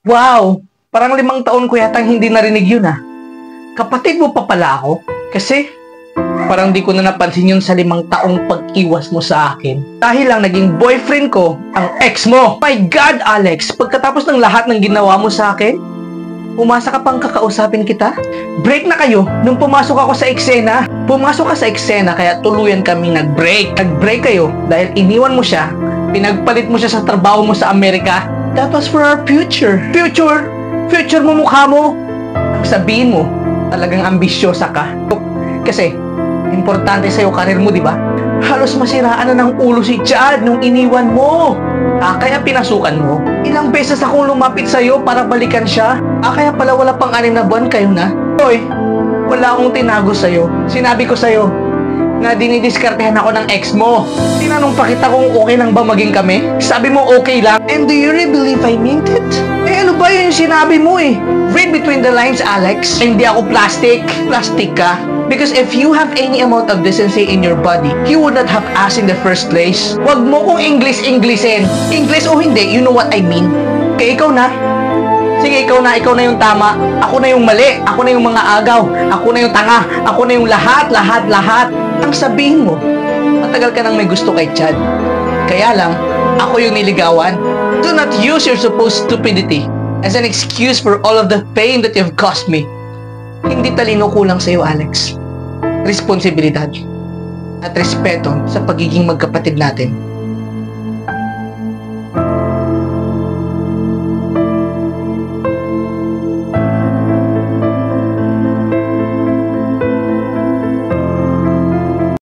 Wow! Parang 5 taon ko yatang hindi narinig yun ah. Kapatid mo pa pala ako? Kasi parang di ko na napansin yun sa 5 taong pag-iwas mo sa akin. Dahil lang naging boyfriend ko ang ex mo. My God, Alex! Pagkatapos ng lahat ng ginawa mo sa akin, umasa ka pang kakausapin kita? Break na kayo nung pumasok ako sa eksena. Pumasok ka sa eksena kaya tuluyan kaming nag-break. Nag-break kayo dahil iniwan mo siya, pinagpalit mo siya sa trabaho mo sa Amerika. That was for our future. Future? Future mo mukha mo? Sabihin mo, talagang ambisyosa ka. Kasi, importante sa'yo karir mo, di ba? Halos masiraan na ng ulo si Chad nung iniwan mo. Kaya pinasukan mo. Ilang beses akong lumapit sa'yo para balikan siya. Kaya pala wala pang 6 na buwan kayo na. Hoy, wala akong tinago sa'yo. Sinabi ko sa'yo na dinidiskartehan ako ng ex mo. Tinanong pa kita kung okay lang ba maging kami? Sabi mo okay lang. And do you really believe I meant it? Ano ba yun yung sinabi mo eh? Read between the lines, Alex. Hindi ako plastic. Plastic ka. Because if you have any amount of decency in your body, you would not have asked in the first place. Wag mo kong English-Englishin. English o hindi, you know what I mean. Kaya ikaw na. Sige, ikaw na yung tama. Ako na yung mali. Ako na yung mga agaw. Ako na yung tanga. Ako na yung lahat. Ang sabihin mo, matagal ka nang may gusto kay Chad. Kaya lang, ako yung niligawan. Do not use your supposed stupidity as an excuse for all of the pain that you've caused me. Hindi talino kulang sa'yo, Alex. Responsibilidad at respeto sa pagiging magkapatid natin.